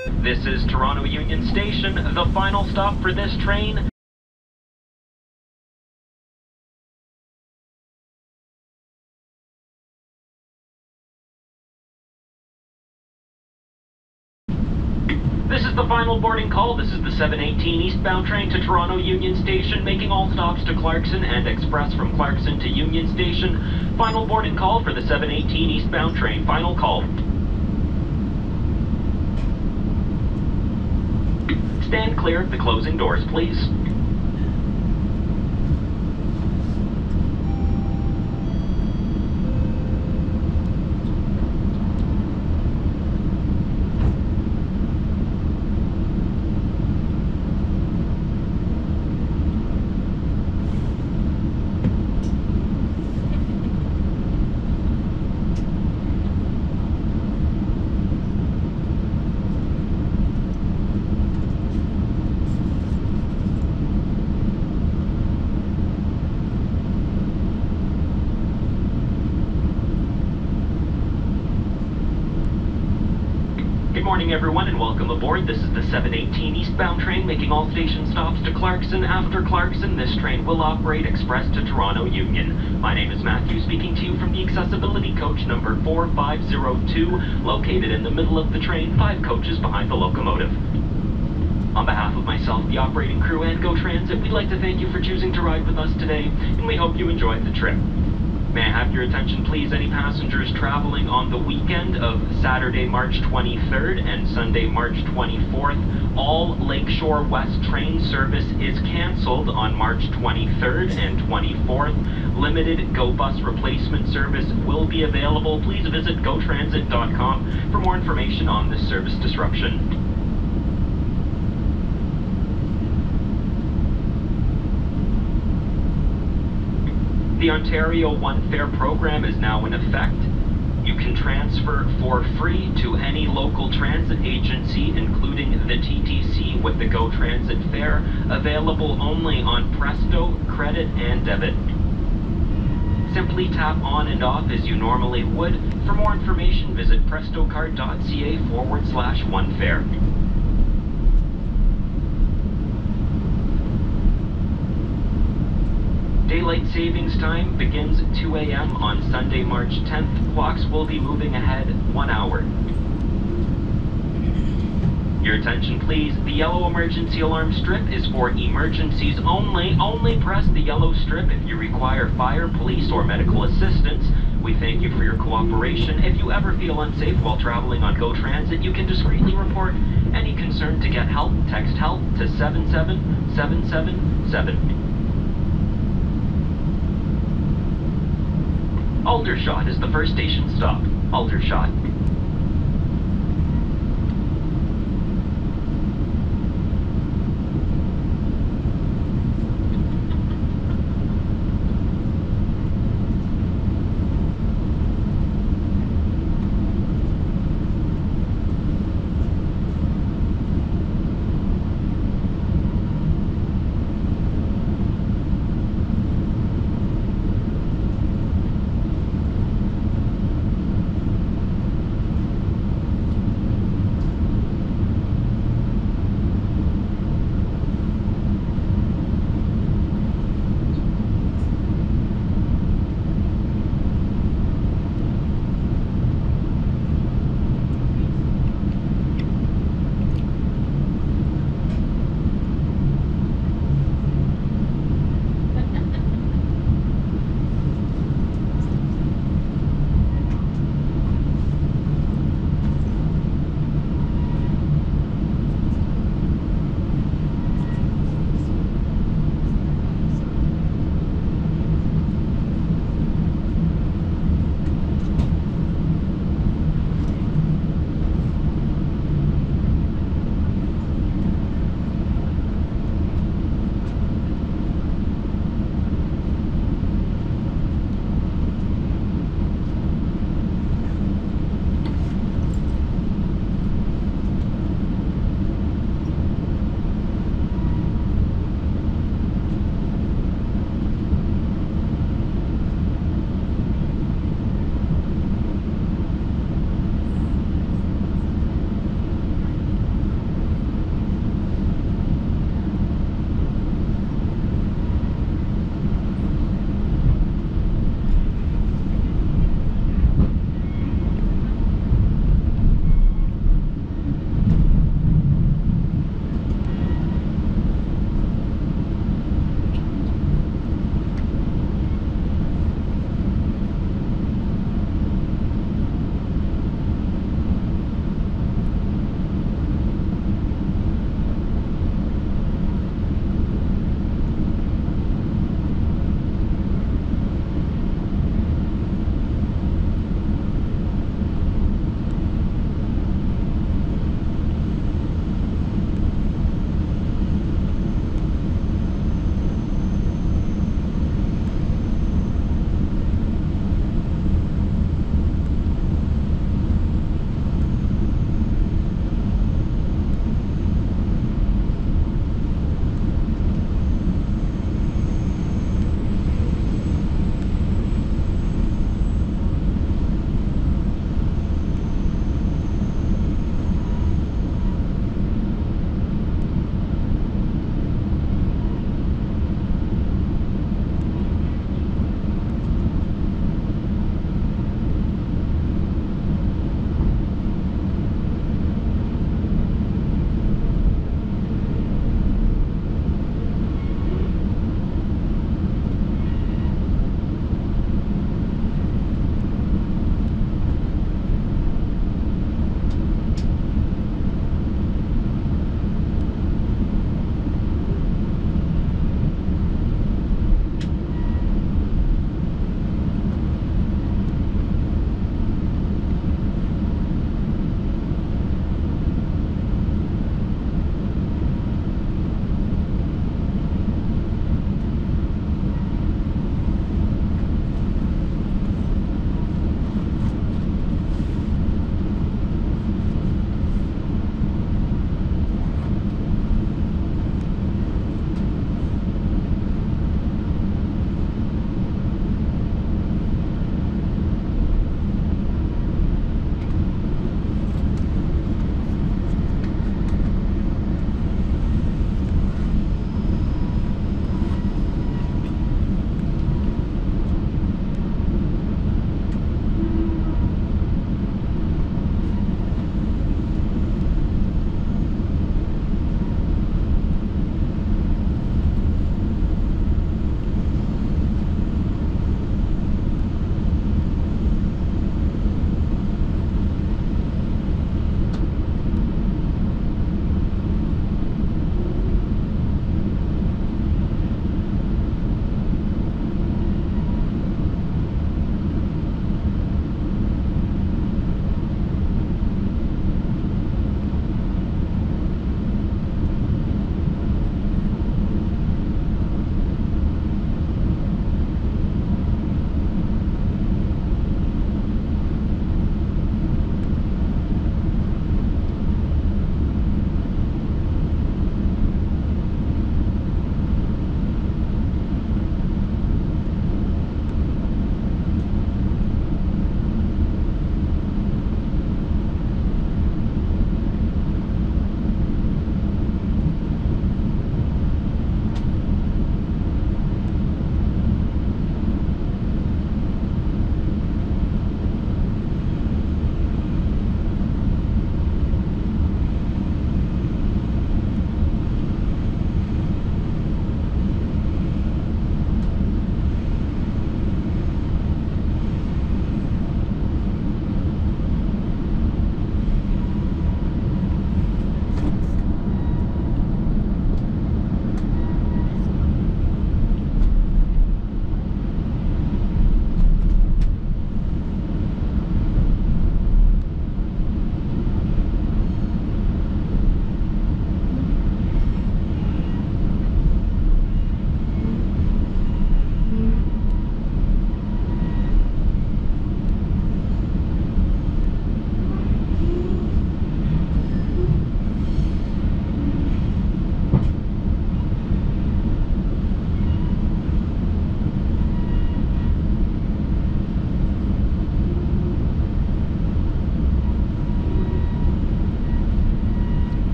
This is Toronto Union Station, the final stop for this train. This is the final boarding call. This is the 7:18 eastbound train to Toronto Union Station, making all stops to Clarkson and express from Clarkson to Union Station. Final boarding call for the 7:18 eastbound train. Final call. Stand clear of the closing doors, please. Good morning, everyone, and welcome aboard. This is the 7:18 eastbound train, making all station stops to Clarkson. After Clarkson, this train will operate express to Toronto Union. My name is Matthew, speaking to you from the accessibility coach number 4502, located in the middle of the train, 5 coaches behind the locomotive. On behalf of myself, the operating crew, and GO Transit, we'd like to thank you for choosing to ride with us today, and we hope you enjoyed the trip. May I have your attention, please, any passengers traveling on the weekend of Saturday, March 23rd and Sunday, March 24th. All Lakeshore West train service is canceled on March 23rd and 24th. Limited GO Bus replacement service will be available. Please visit gotransit.com for more information on this service disruption. The Ontario One Fare program is now in effect. You can transfer for free to any local transit agency, including the TTC, with the GO Transit fare, available only on Presto, credit, and debit. Simply tap on and off as you normally would. For more information, visit prestocard.ca/onefare. Daylight savings time begins 2 a.m. on Sunday, March 10th. Clocks will be moving ahead 1 hour. Your attention, please. The yellow emergency alarm strip is for emergencies only. Only press the yellow strip if you require fire, police, or medical assistance. We thank you for your cooperation. If you ever feel unsafe while traveling on GO Transit, you can discreetly report any concern to get help. Text HELP to 77777. Aldershot is the first station stop. Aldershot.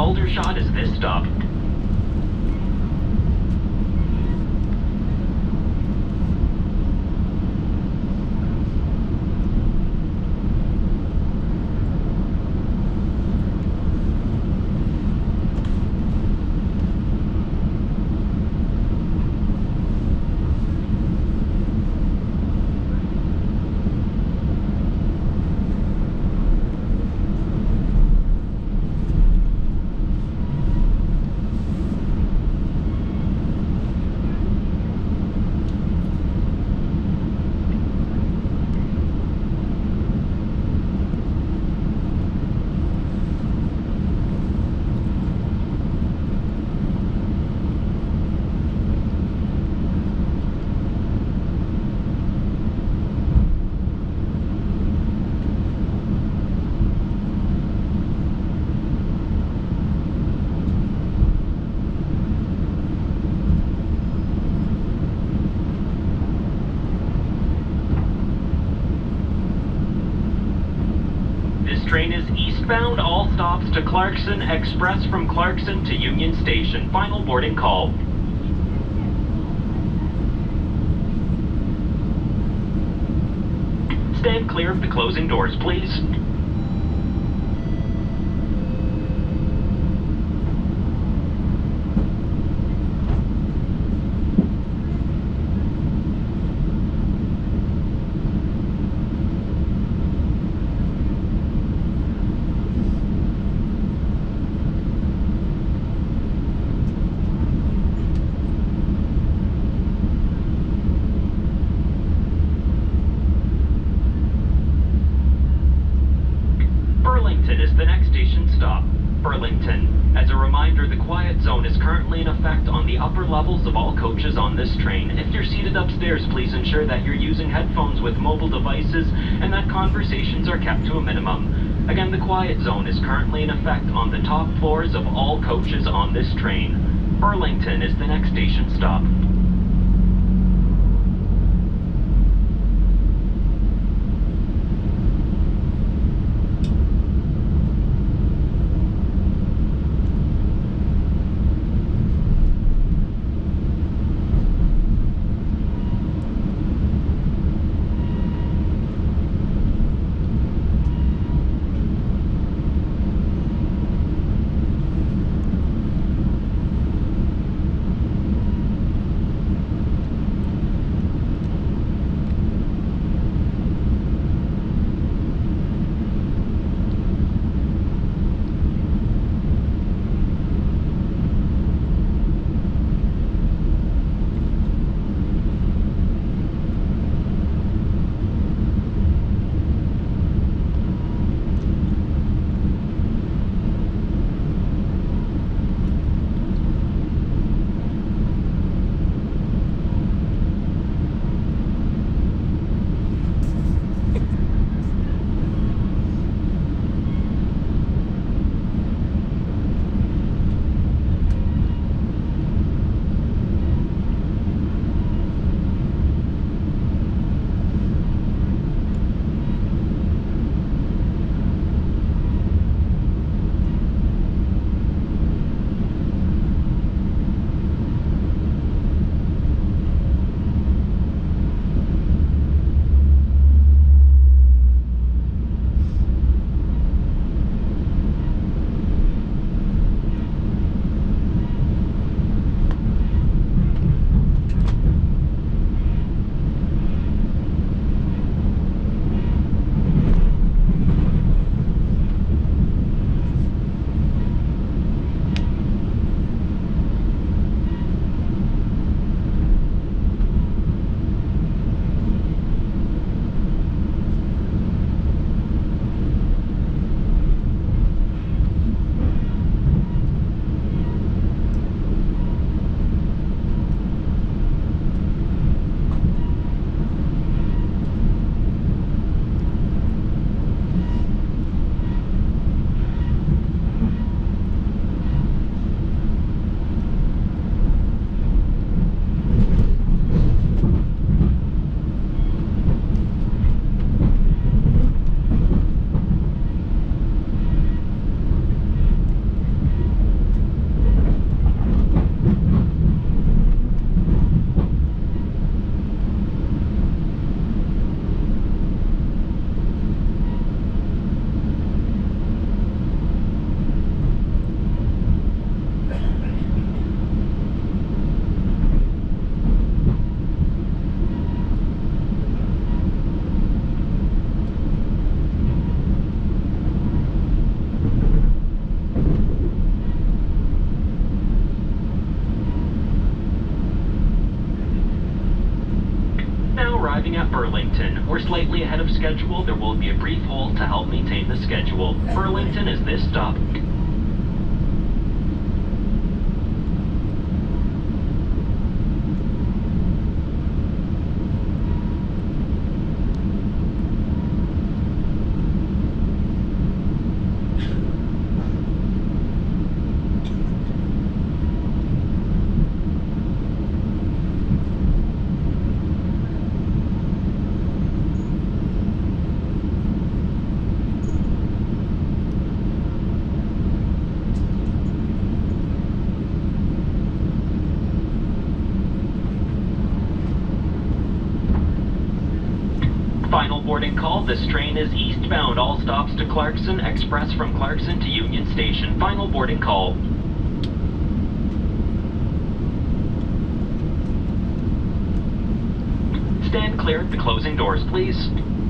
Aldershot is this stop. Train is eastbound, all stops to Clarkson, express from Clarkson to Union Station. Final boarding call. Stand clear of the closing doors, please. Burlington is the next station stop. Burlington. As a reminder, the quiet zone is currently in effect on the upper levels of all coaches on this train. If you're seated upstairs, please ensure that you're using headphones with mobile devices and that conversations are kept to a minimum. Again, the quiet zone is currently in effect on the top floors of all coaches on this train. Burlington is the next station stop. Burlington. We're slightly ahead of schedule. There will be a brief hold to help maintain the schedule. Burlington is this stop. Final boarding call. This train is eastbound. All stops to Clarkson. Express from Clarkson to Union Station. Final boarding call. Stand clear at the closing doors, please.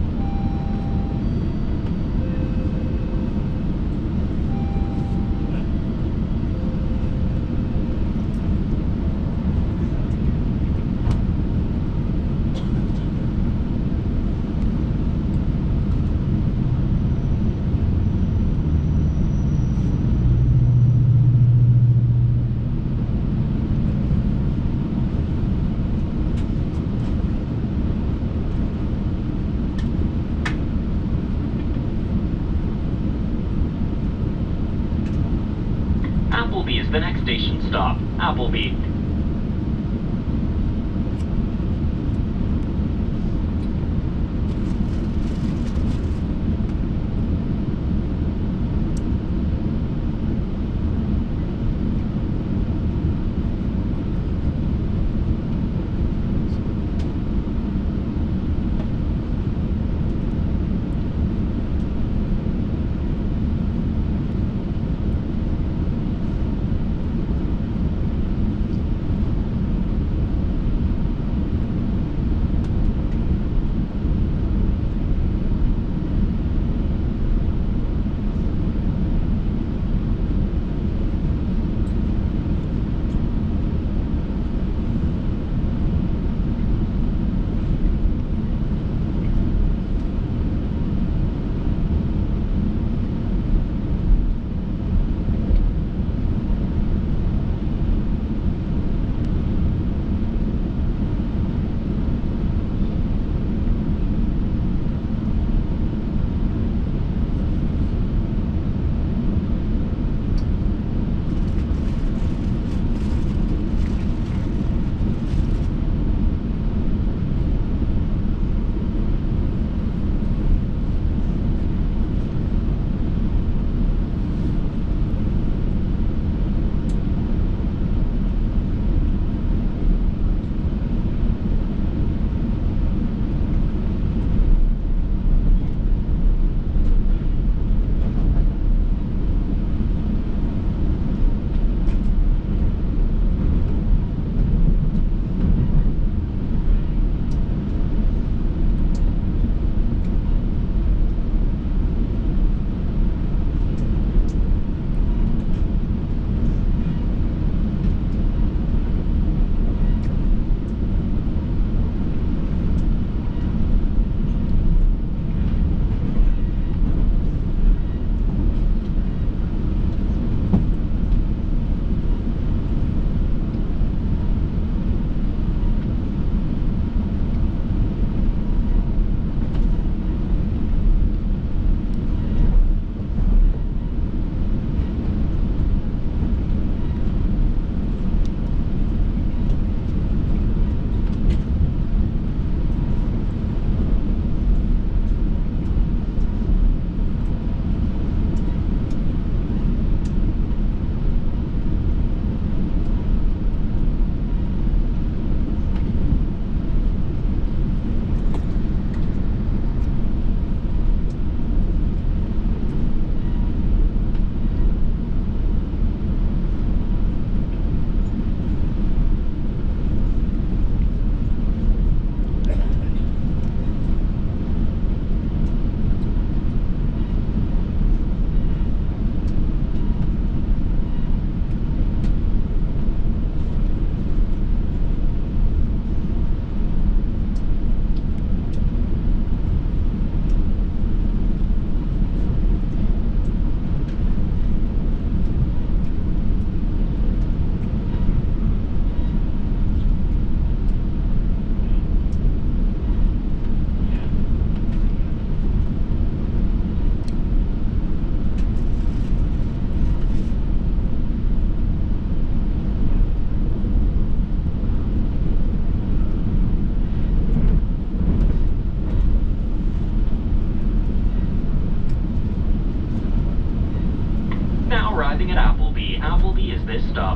Appleby is the next station stop. Appleby.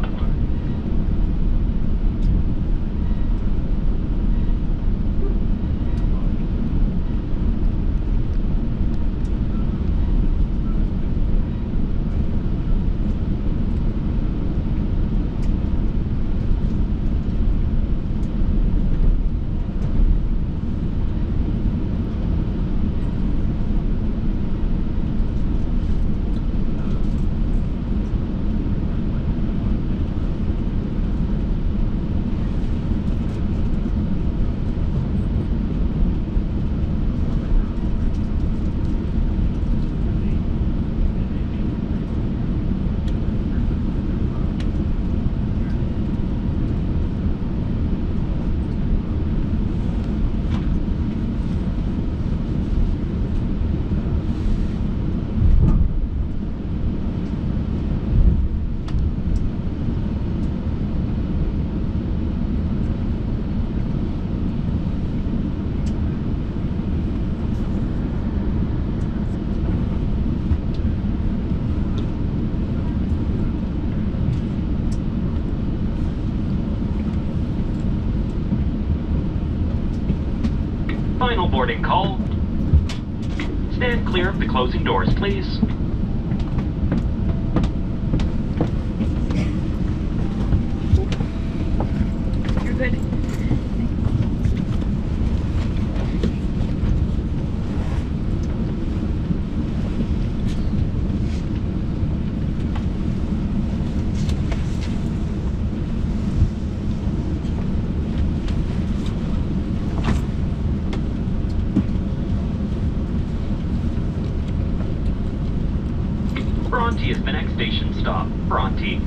Final boarding call. Stand clear of the closing doors, please. You're good. Bronte is the next station stop. Bronte.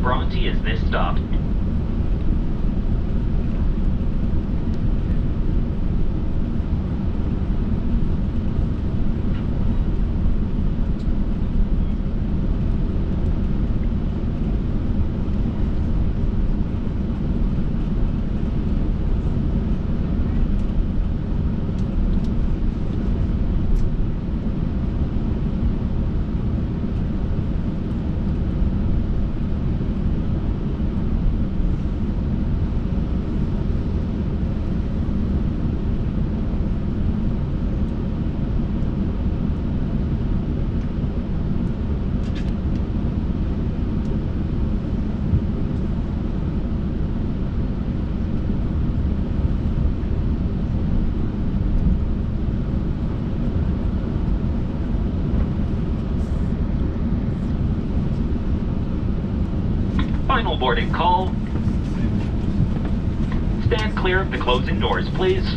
Bronte is this stop. Final boarding call. Stand clear of the closing doors, please.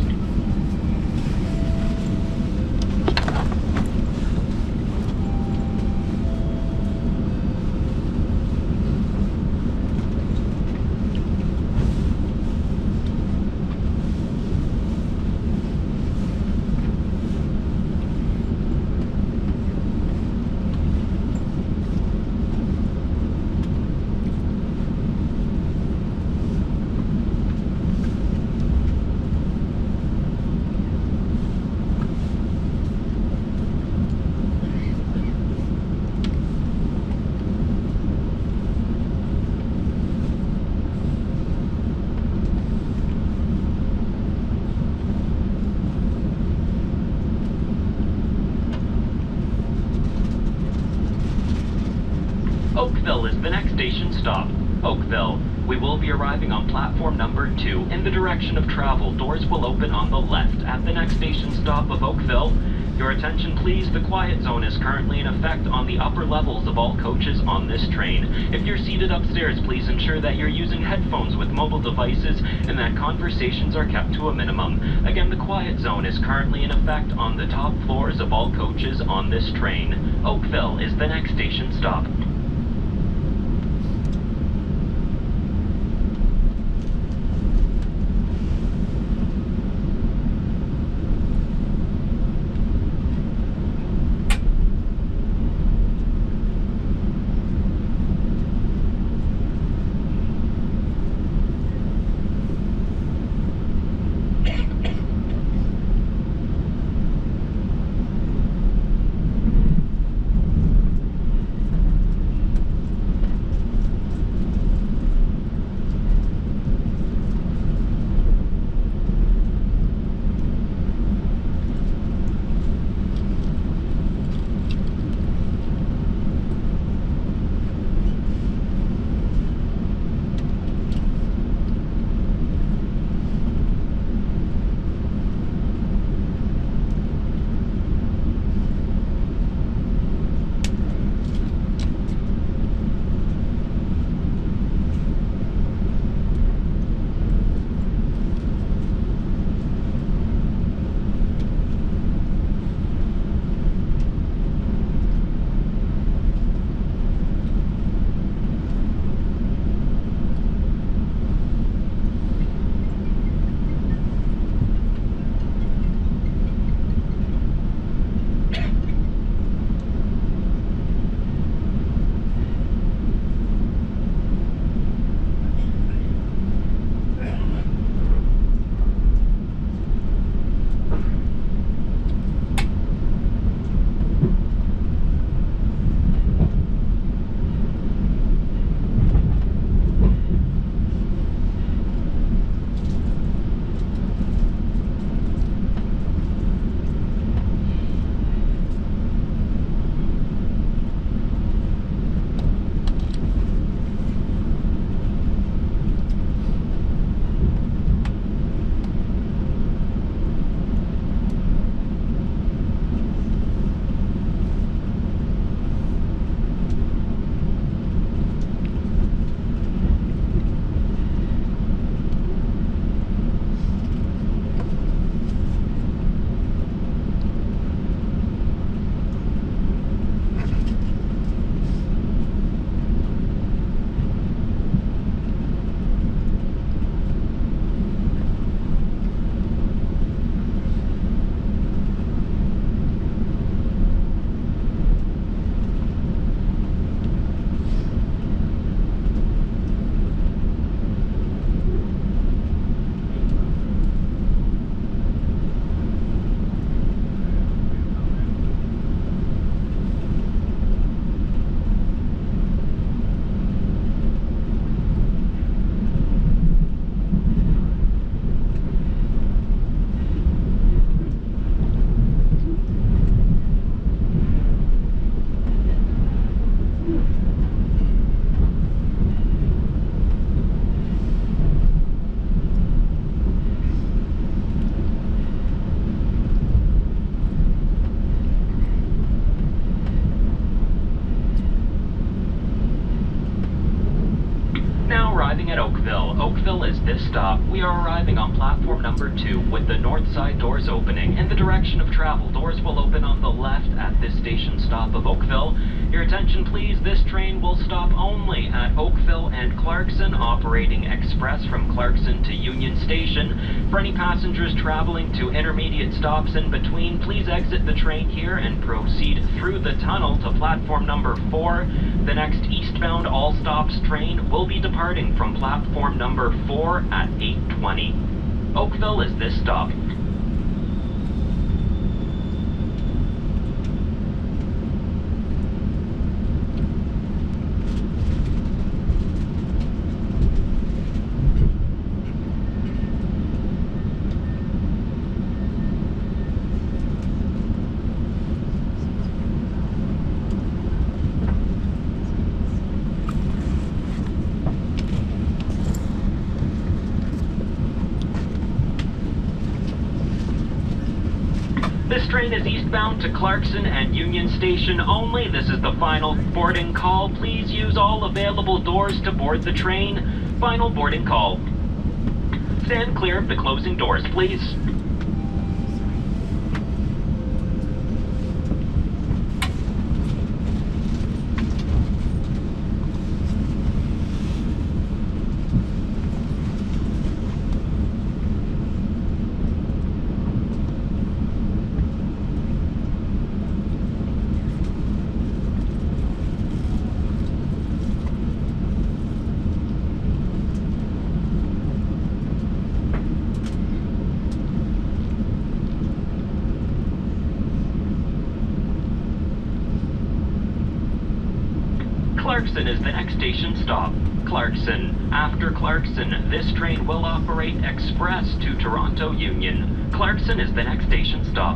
Oakville is the next station stop. Oakville. We will be arriving on platform number 2 in the direction of travel. Doors will open on the left at the next station stop of Oakville. Your attention please, the quiet zone is currently in effect on the upper levels of all coaches on this train. If you're seated upstairs, please ensure that you're using headphones with mobile devices and that conversations are kept to a minimum. Again, the quiet zone is currently in effect on the top floors of all coaches on this train. Oakville is the next station stop. arriving at Oakville. Oakville is this stop. We are arriving on platform number 2 with the north side doors opening. In the direction of travel, doors will open on the left at this station stop of Oakville. Your attention please, this train will stop only at Oakville and Clarkson, operating express from Clarkson to Union Station. For any passengers traveling to intermediate stops in between, please exit the train here and proceed through the tunnel to platform number 4. The next eastbound all stops train will be departing from platform number 4 at 8:20. Oakville is this stop. This train is eastbound to Clarkson and Union Station only. This is the final boarding call. Please use all available doors to board the train. Final boarding call. Stand clear of the closing doors, please. Clarkson is the next station stop. Clarkson. After Clarkson, this train will operate express to Toronto Union. Clarkson is the next station stop.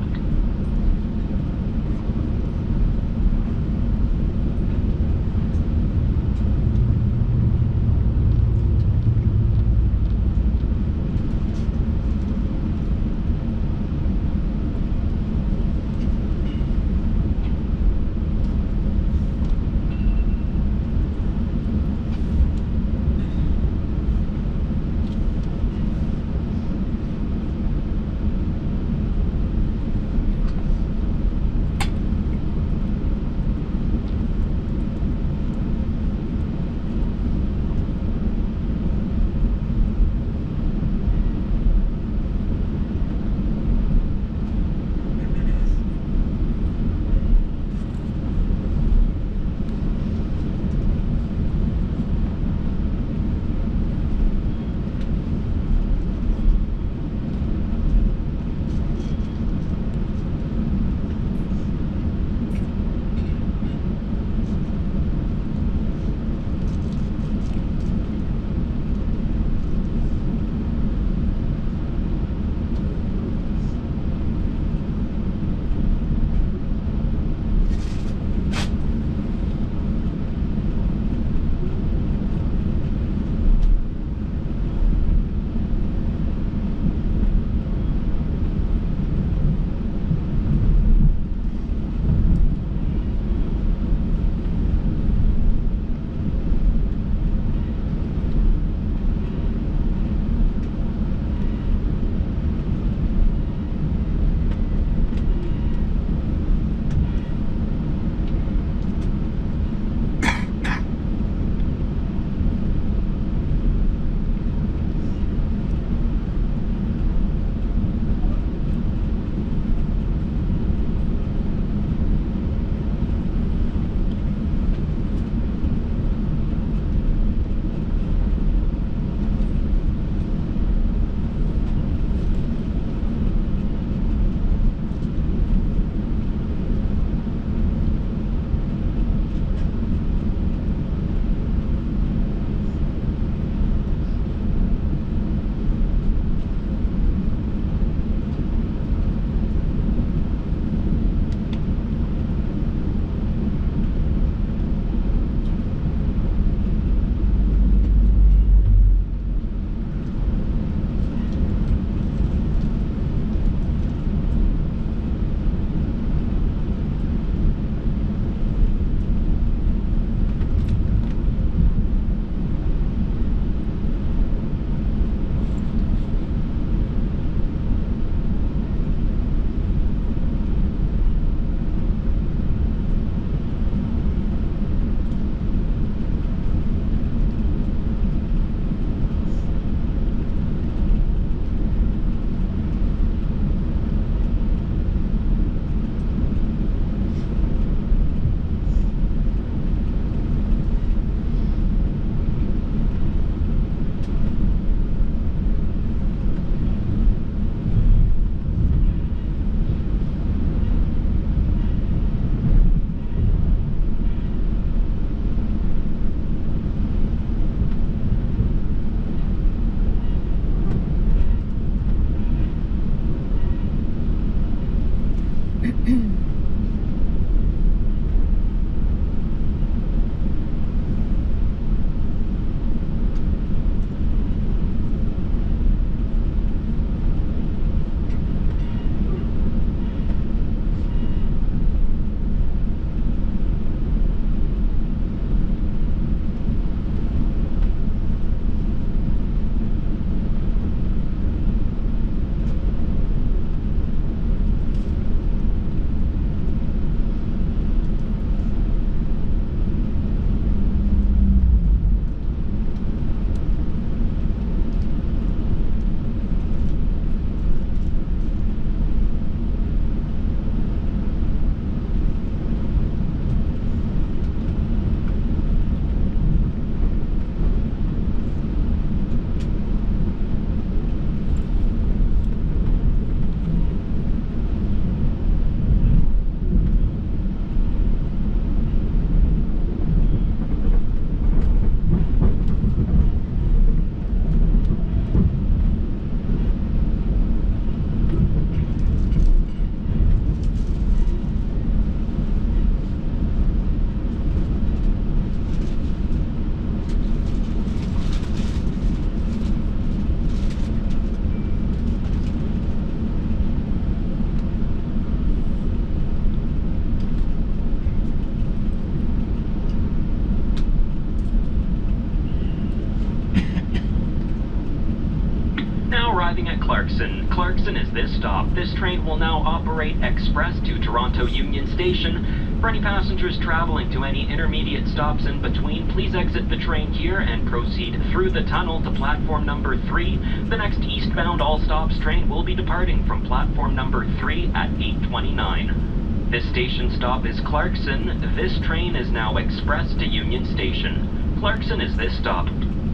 arriving at Clarkson. Clarkson is this stop. This train will now operate express to Toronto Union Station. For any passengers traveling to any intermediate stops in between, please exit the train here and proceed through the tunnel to platform number 3. The next eastbound all stops train will be departing from platform number 3 at 8:29. This station stop is Clarkson. This train is now express to Union Station. Clarkson is this stop.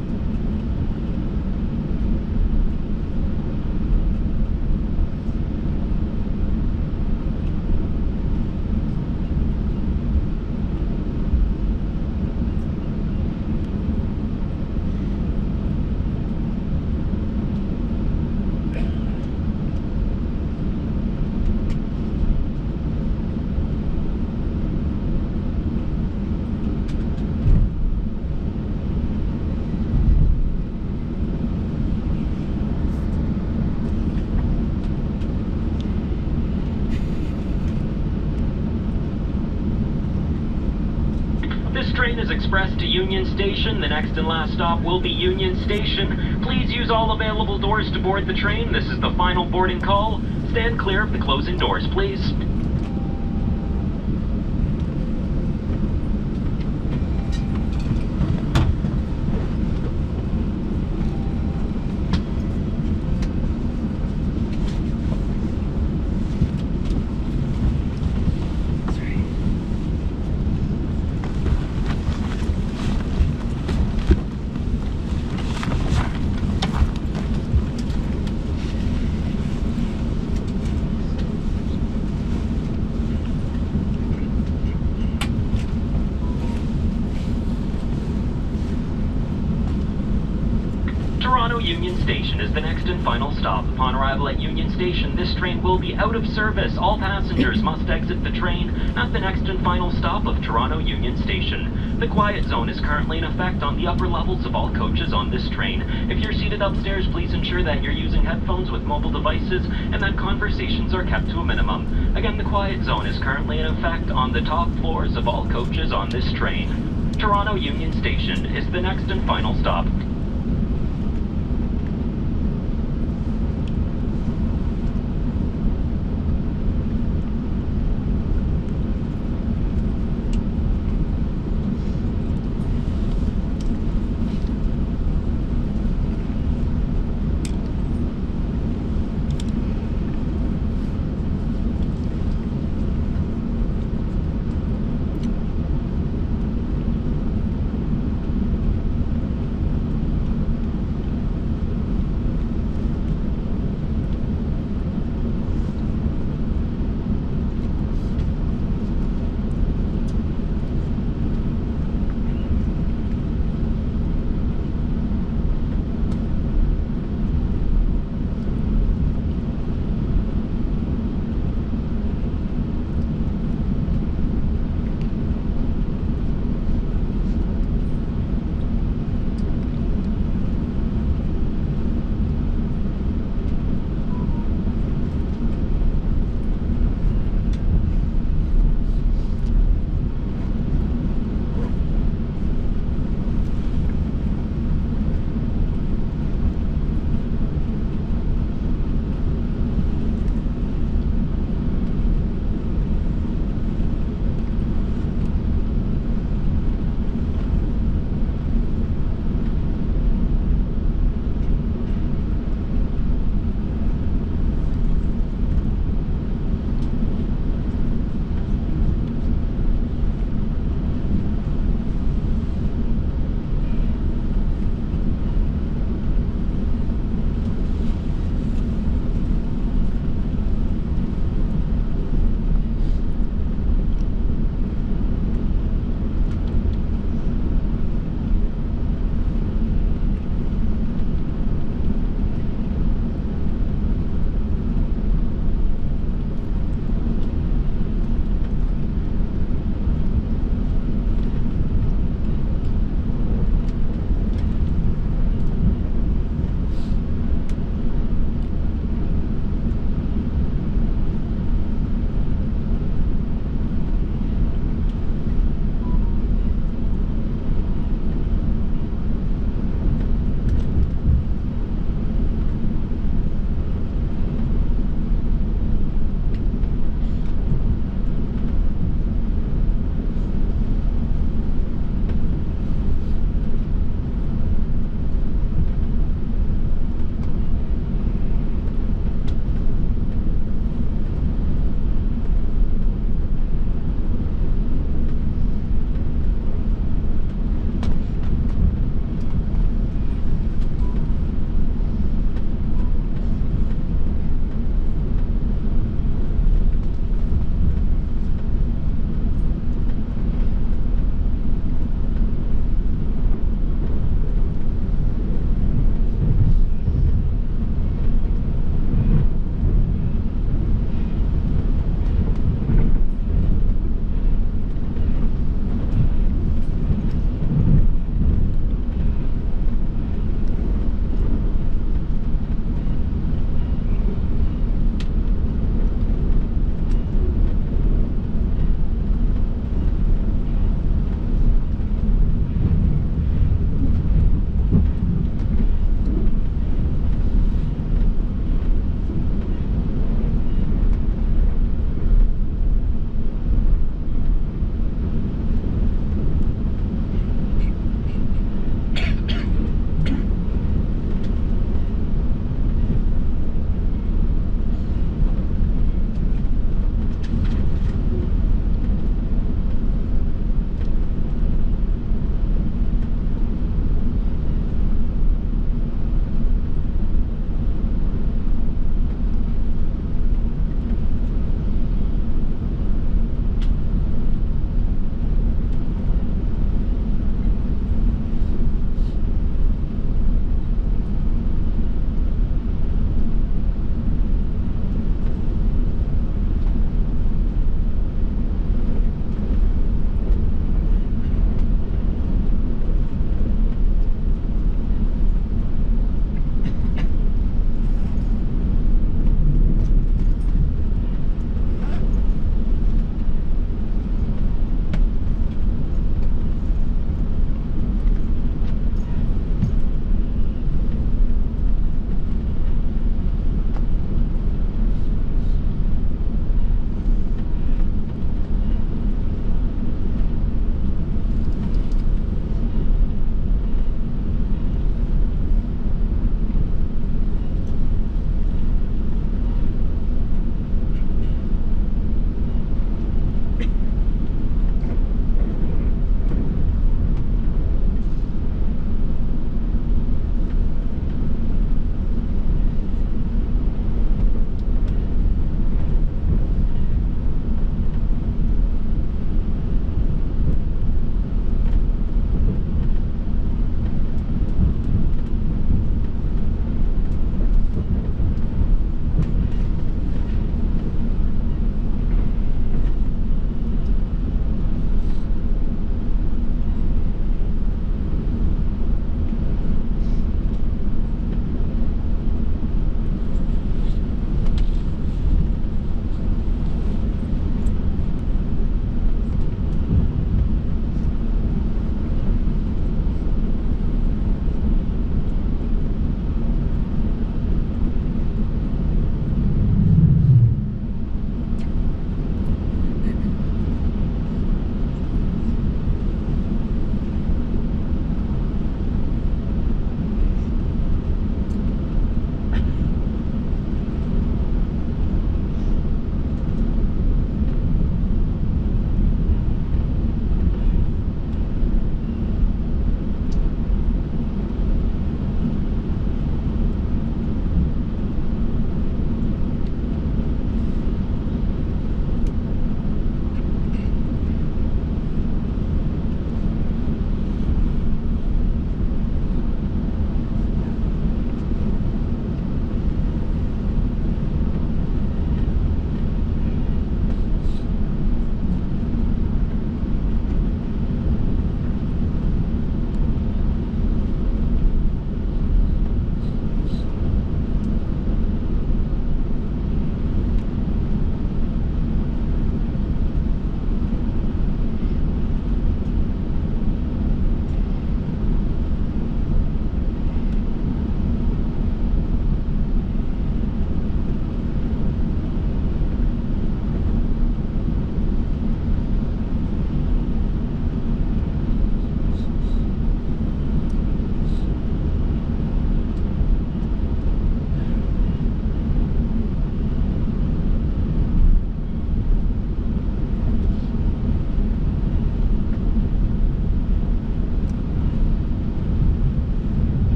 This train is express to Union Station. The next and last stop will be Union Station. Please use all available doors to board the train. This is the final boarding call. Stand clear of the closing doors, please. Toronto Union Station is the next and final stop. Upon arrival at Union Station, this train will be out of service. All passengers must exit the train at the next and final stop of Toronto Union Station. The quiet zone is currently in effect on the upper levels of all coaches on this train. If you're seated upstairs, please ensure that you're using headphones with mobile devices and that conversations are kept to a minimum. Again, the quiet zone is currently in effect on the top floors of all coaches on this train. Toronto Union Station is the next and final stop.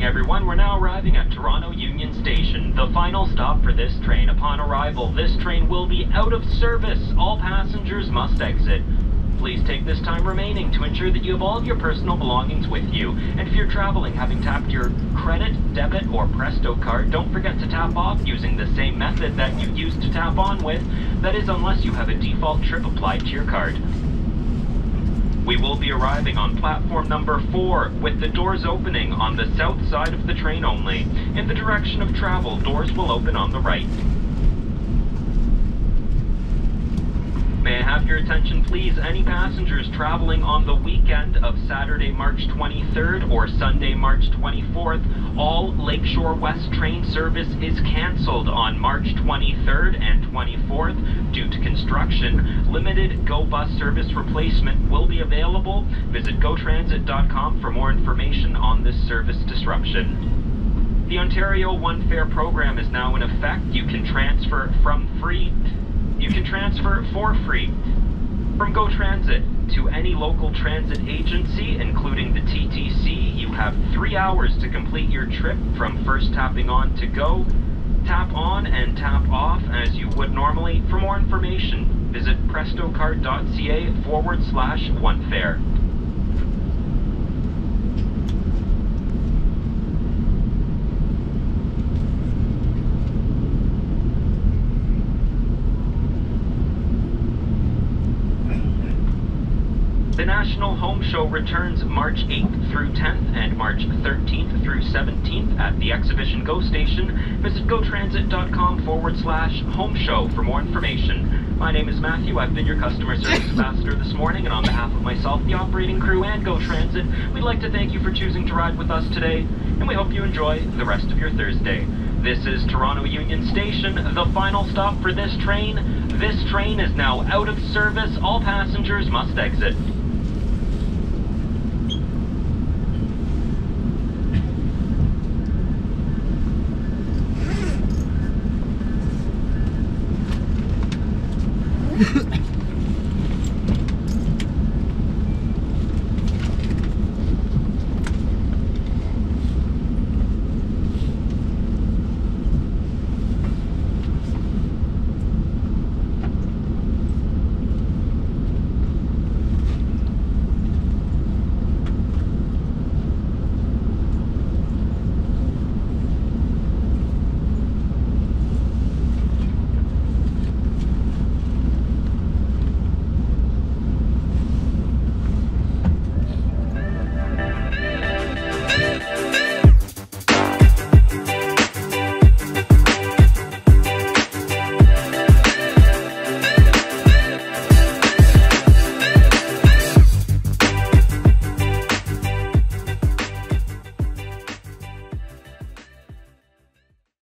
everyone. We're now arriving at Toronto Union Station, the final stop for this train. Upon arrival, this train will be out of service. All passengers must exit. Please take this time remaining to ensure that you have all of your personal belongings with you. And if you're traveling having tapped your credit, debit, or Presto card, don't forget to tap off using the same method that you used to tap on with. That is, unless you have a default trip applied to your card. We will be arriving on platform number 4, with the doors opening on the south side of the train only. In the direction of travel, doors will open on the right. May I have your attention, please? Any passengers traveling on the weekend of Saturday, March 23rd or Sunday, March 24th, all Lakeshore West train service is cancelled on March 23rd and 24th due to construction. Limited GO bus service replacement will be available. Visit gotransit.com for more information on this service disruption. The Ontario One Fare program is now in effect. You can transfer for free from GO Transit to any local transit agency, including the TTC. You have 3 hours to complete your trip from first tapping on to GO. Tap on and tap off as you would normally. For more information, visit prestocard.ca/onefare. The National Home Show returns March 8th through 10th and March 13th through 17th at the Exhibition GO Station. Visit gotransit.com/home show for more information. My name is Matthew. I've been your customer service ambassador this morning, and on behalf of myself, the operating crew, and GO Transit, we'd like to thank you for choosing to ride with us today, and we hope you enjoy the rest of your Thursday. This is Toronto Union Station, the final stop for this train. This train is now out of service. All passengers must exit.